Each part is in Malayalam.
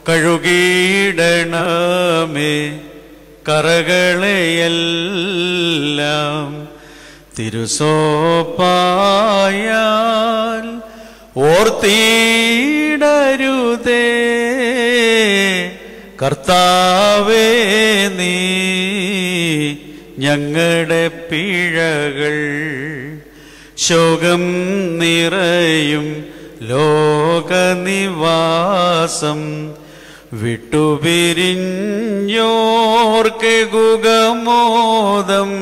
കഴുകിയിടണമേ കറകളെയെല്ലാം തിരുസോപ്പായാൽ ഓർത്തിടരുതേ. കർത്താവേ നീ ഞങ്ങളുടെ പിഴകൾ ശോകം നിറയും ലോകനിവാസം വിട്ടുപിരിഞ്ഞോർക്കെകുകമോദം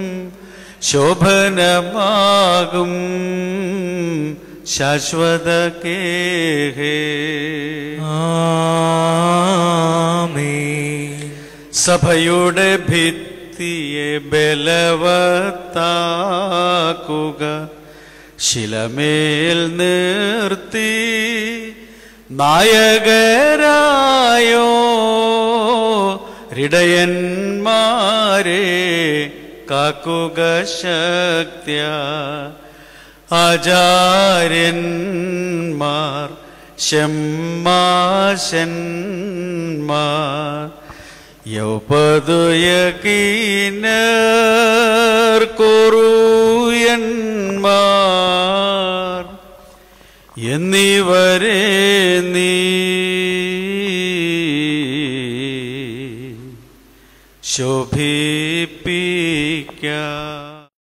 ശോഭനമാകും ശാശ്വത കേഹേ. ആമേൻ. സഭയുടെ ഭിത്തിയെ ബലവത്താക്കുക, ശിലമേൽ നിർത്തി നായകരായോ ഇടയന്മാരെ കാക്കുക ശക്ത്യ. ആചാര്യന്മാർ ഷമ്മാശന്മാർ യൗപതുയകീനർ കുറുയന്മാർ എന്നിവരെ നീ ശോഭിപ്പിക്ക.